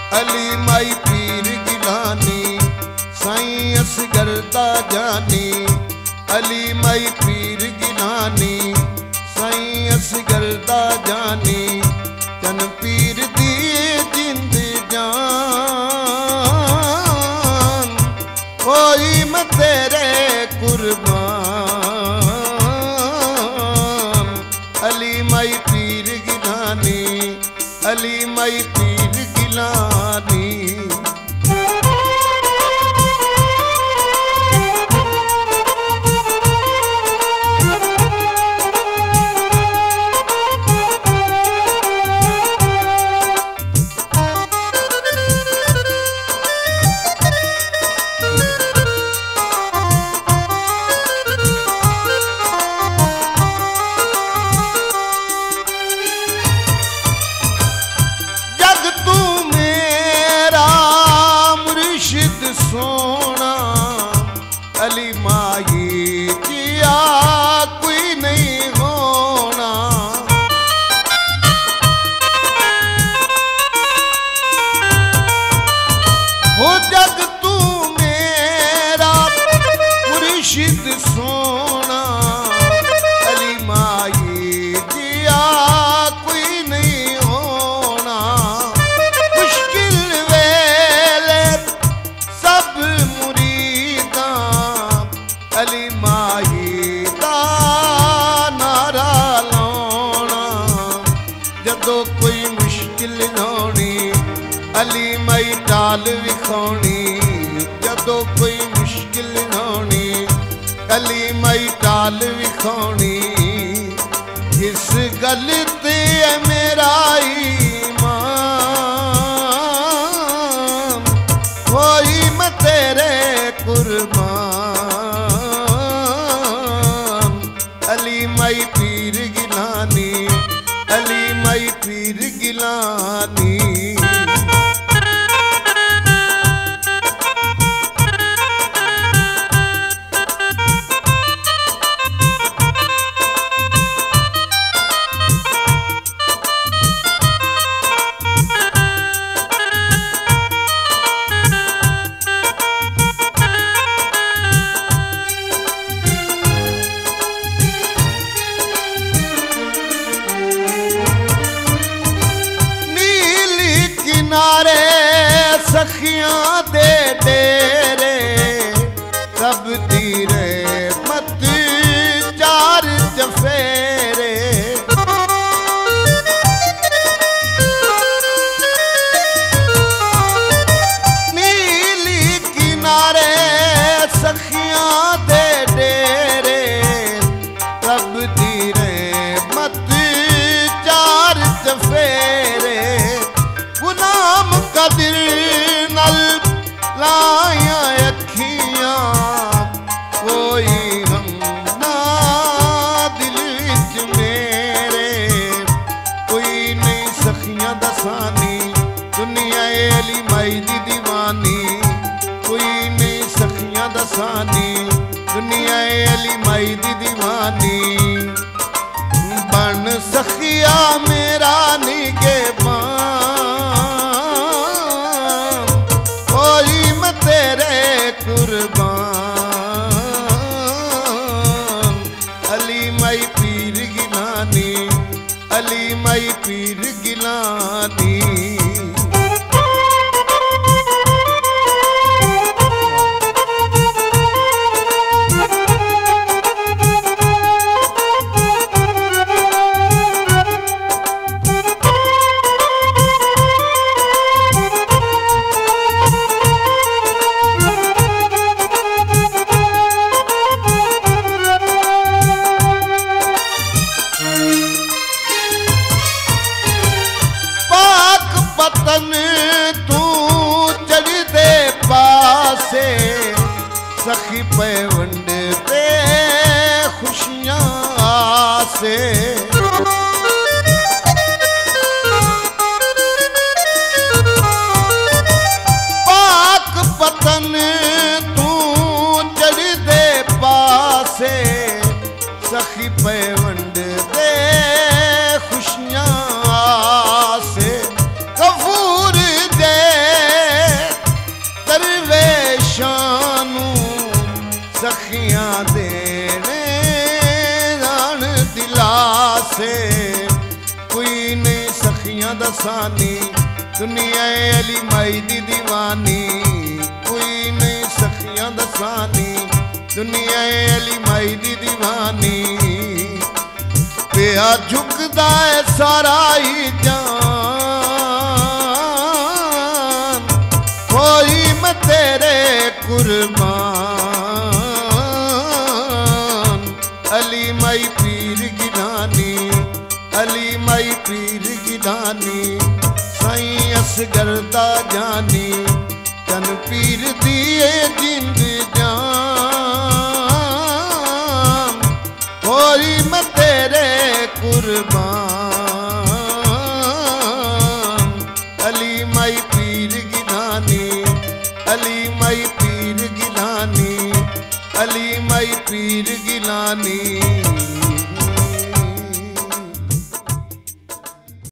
अली माई पीर गिलानी साईं असगर दा जानी। अली माई पीर गिलानी साईं असगर दा जानी। तन पीर दी जिंद जान होई मैं तेरे कुर्बान। अली माई पीर गिलानी अली माई पीर गिलानी। सोना अली माई जिया कोई नहीं होना। हो जग तू मेरा मुर्शिद सोना। अली माई जिया कोई नहीं होना। मुश्किल वेले सब मुरीदा अली माई दा नारा लाउना। जदों कोई मुश्किल होनी अली माई टाल विखाउनी। जदों कोई मुश्किल होनी अली माई टाल विखाउनी। इस गल ते है मेरा ईमान होई मैं तेरे कुर्बान। अली माई पीर गिलानी अली माई पीर गिलानी। किनारे सखियां दे डेरे सब दीरे मत चार चफेरे। नीली किनारे सखियां दे डेरे सब दीरे मत चार चफेरे। गुलाम कदिर नल लाया अखियां कोई हम ना दिल विच मेरे। कोई नहीं सखियां दसानी दुनिया अली माई दी दीवानी। कोई नहीं सखियां दसानी दुनिया अली माई दी दीवानी। बन सखिया मेरा निगे कुर्बान। अली माई पीर गिलानी अली माई पीर गिलानी। तू चढ़ दे पासे सखी पैवंड पे खुशियां से। पाक पतन तू चढ़ दे पासे सखी पैवंड पे खुशियां से। गफूर दे सखियां दसानी दुनिया अली माई दी दीवानी कोई नहीं सखियां दसानी दुनिया अली माई दी दीवानी पिया झुकदा है सारा ही जान होई मैं तेरे कुर्बान अली माई पीर गिलानी अली माई पीर गिलानी साईं असगर दा जानी तन पीर दिए जिंद जान होई मैं तेरे कुर्बान अली माई पीर गिलानी अली माई पीर गिलानी अली माई पीर गिलानी